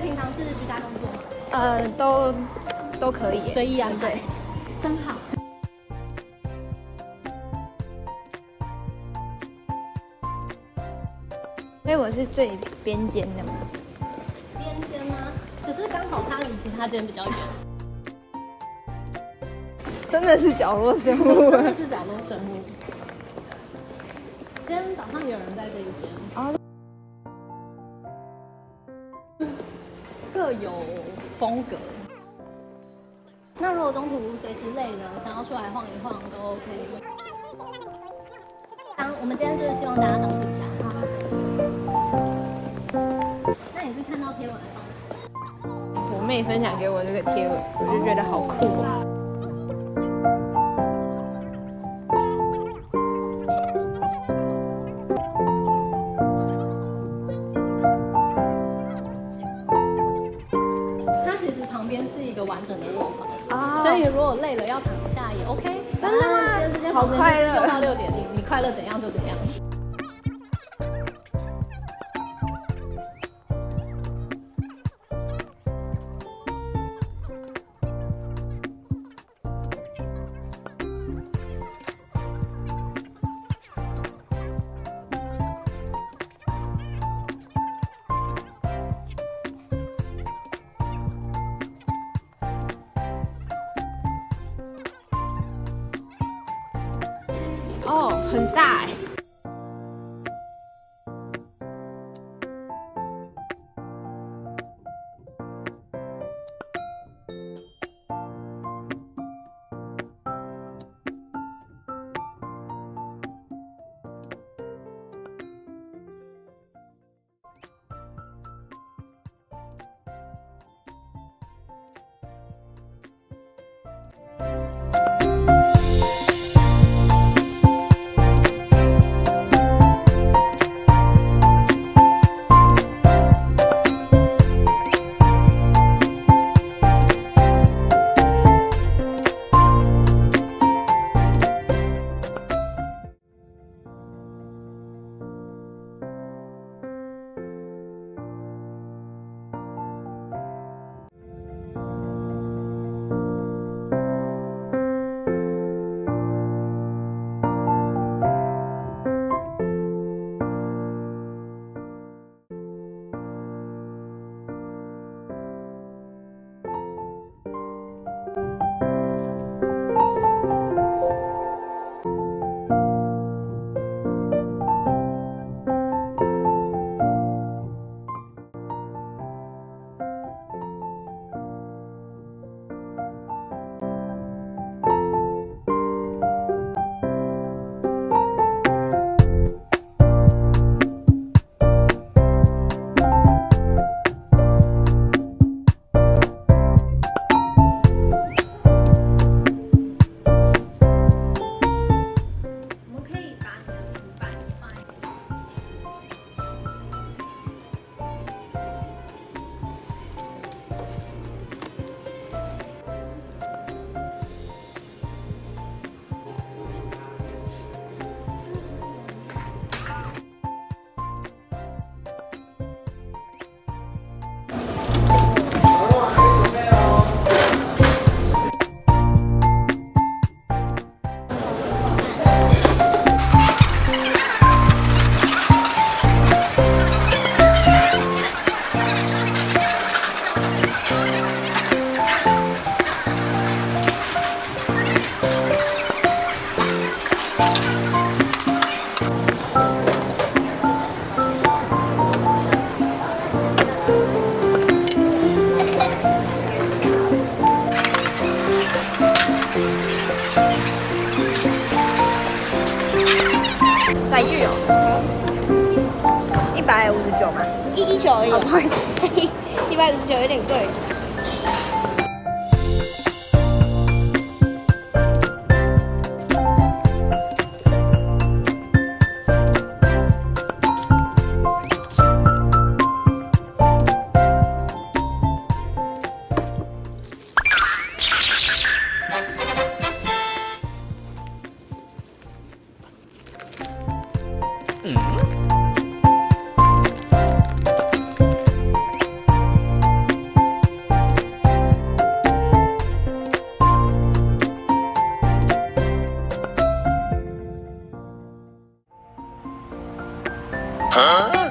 平常是居家工作吗？ 都可以， 随意安排，真好。 所以我是最边间的嘛。 边间吗？只是刚好它离其他间比较远。 真的是角落生物， 真的是角落生物。今天早上有人在这一间。哦。各有风格。那如果中途随时累了，想要出来晃一晃都 OK。我们今天就是希望大家当自家。那你是看到贴文来放的？ 我妹分享给我这个贴文，我就觉得好酷哦。 是一个完整的卧房，所以如果累了要躺下也 OK。真的吗？今天这间房间就是用到6点，你快乐怎样就怎样。 哦，很大哎。载具哦，159吗？119而已。不好意思，159有点贵。 来。